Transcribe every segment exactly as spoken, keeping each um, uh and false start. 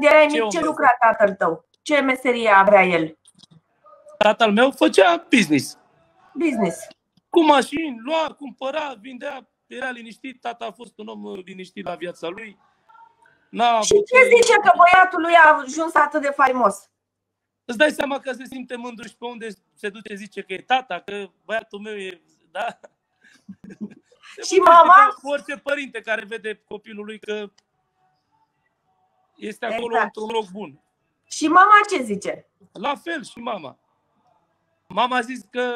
Când erai mic, ce lucra tatăl tău? Ce meserie avea el? Tatăl meu făcea business. Business. Cu mașini, lua, cumpăra, vindea, era liniștit. Tata a fost un om liniștit la viața lui. Și ce zice că băiatul lui a ajuns atât de faimos? Îți dai seama că se simte mândru și pe unde se duce zice că e tata, că băiatul meu e, da? Și mama? Cu orice părinte care vede copilul lui că este acolo exact. într-un loc bun. Și mama ce zice? La fel și mama. Mama a zis că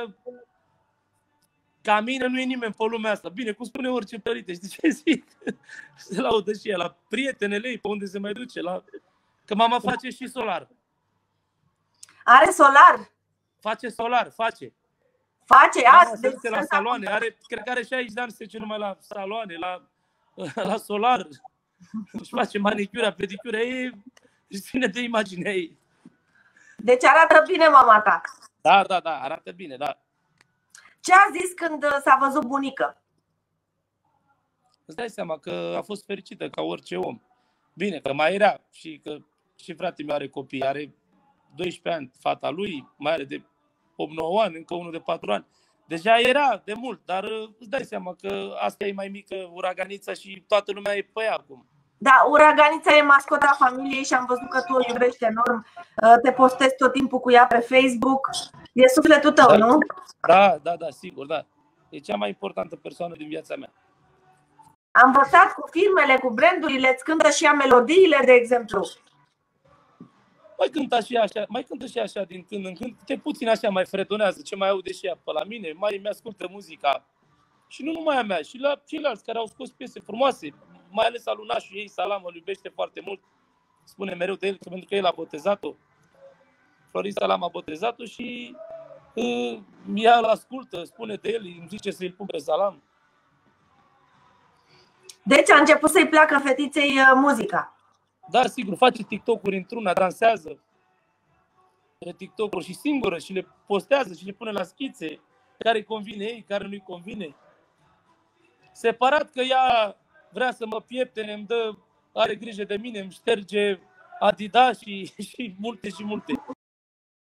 ca mine nu e nimeni pe lumea asta. Bine, cum spune orice părinte, știi ce zic? Se laudă și ea la prietenele ei, pe unde se mai duce. La... Că mama face și solar. Are solar? Face solar, face. Face? Mama Azi, se duce la saloane, are, cred că are șaizeci de ani, se duce numai la saloane, la, la solar. Își face manicura, pedicura, e, își ține de imaginea ei. Deci arată bine mama ta. Da, da, da, arată bine, da. Ce a zis când s-a văzut bunică? Îți dai seama că a fost fericită ca orice om. Bine, că mai era și că și fratele meu are copii, are doisprezece ani, fata lui mai are de opt nouă ani, încă unul de patru ani. Deja era de mult, dar îți dai seama că asta e mai mică, Uraganița, și toată lumea e pe ea acum. Da, Uraganița e mascota familiei și am văzut că tu o iubești enorm. Te postezi tot timpul cu ea pe Facebook. E sufletul tău, da, nu? Da, da, da, sigur, da. E cea mai importantă persoană din viața mea. Am învățat cu firmele, cu brandurile, îți cântă și ea melodiile, de exemplu. Mai cântă și așa, mai cântă și așa din când în când, te puțin așa mai fredonează, ce mai aude și ea pe la mine, mai mi-ascultă muzica. Și nu numai a mea, și la ceilalți care au scos piese frumoase, mai ales al lunașul ei, Salam, îl iubește foarte mult. Spune mereu de el, că pentru că el a botezat-o. Florin Salam a botezat-o și uh, ea îl ascultă, spune de el, îmi zice să-i pun pe Salam. Deci a început să-i placă fetiței muzica. Da, sigur, face TikTok-uri într-una, dansează pe TikTok-uri și singură și le postează și le pune la schițe care îi convine ei, care nu-i convine. Separat că ea vrea să mă pieptene, îmi dă, are grijă de mine, îmi șterge Adidas și, și multe și multe.